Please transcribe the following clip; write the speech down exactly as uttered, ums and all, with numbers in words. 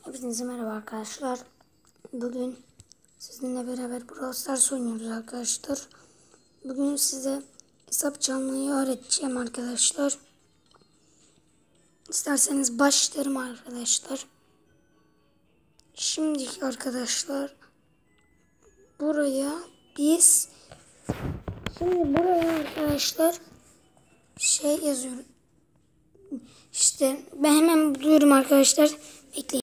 Hepinize merhaba arkadaşlar. Bugün sizinle beraber Brawl Stars oynuyoruz arkadaşlar. Bugün size hesap çalmayı öğreteceğim arkadaşlar. İsterseniz başlarım arkadaşlar. Şimdi arkadaşlar buraya biz şimdi buraya arkadaşlar şey yazıyorum. İşte ben hemen buluyorum arkadaşlar. Bekleyin.